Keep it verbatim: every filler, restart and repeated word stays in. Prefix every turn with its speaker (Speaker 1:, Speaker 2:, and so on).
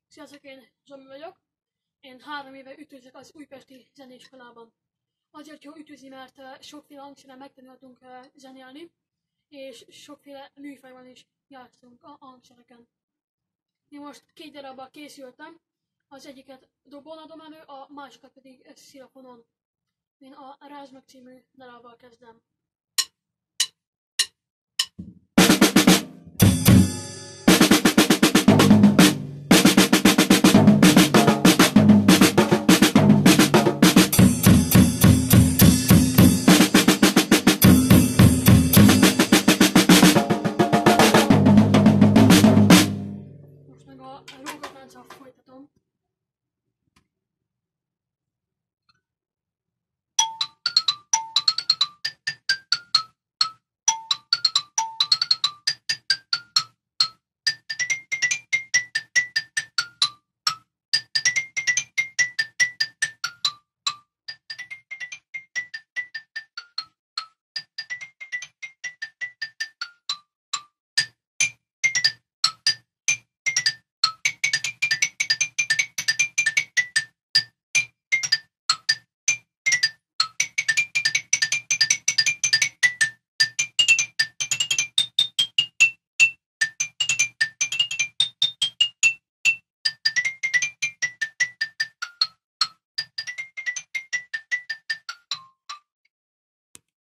Speaker 1: Sziasztok, én Zsomi vagyok. Én három éve ütőzök az Újpesti Zeneiskolában. Azért jó ütőzni, mert sokféle hangszeren megtanultunk zenélni, és sokféle műfajban is játszunk a hangszereken. Én most két darabbal készültem, az egyiket dobon adom elő, a másikat pedig szilafonon. Én a Rázd meg című darabbal kezdem.